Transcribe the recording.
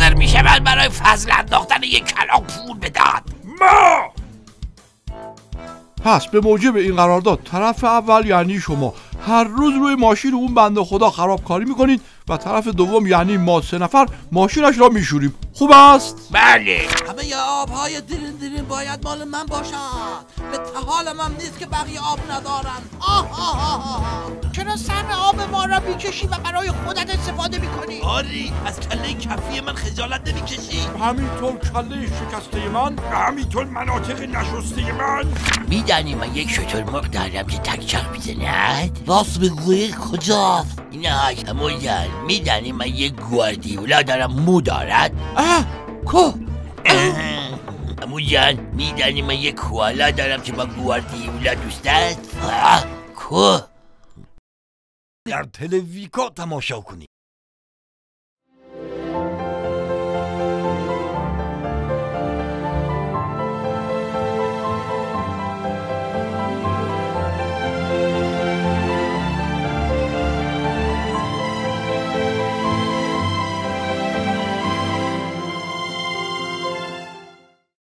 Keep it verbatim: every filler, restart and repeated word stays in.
حاضر میشه من برای فضل انداختن یک کلاغ پول بدهد؟ ما پس به موجب این قرارداد طرف اول یعنی شما هر روز روی ماشین اون بنده خدا خرابکاری میکنید و طرف دوم یعنی ما سه نفر ماشینش را میشوریم. خوب است؟ بله. همه آبهای دیرین دیرین باید مال من باشد. به حالم هم نیست که بقیه آب ندارن. آه آه آه آه. چرا سهم آب ما را میکشی و برای خودت استفاده میکنی؟ آری از کله کفی من خجالت نمیکشی؟ همینطور کله شکسته من، همینطور مناطق نشسته من. میدانی من یک شترمرغ دارم که تک چرخ میزند؟ راست بگویی کجاست؟ نه کمویان میدانی من یک گواردیولا دارم مو دارد؟ اه کو امو جان میدانی من یک کوالا دارم که با گواردیولا دوست است؟ کو در تلویزیون تماشا کنی.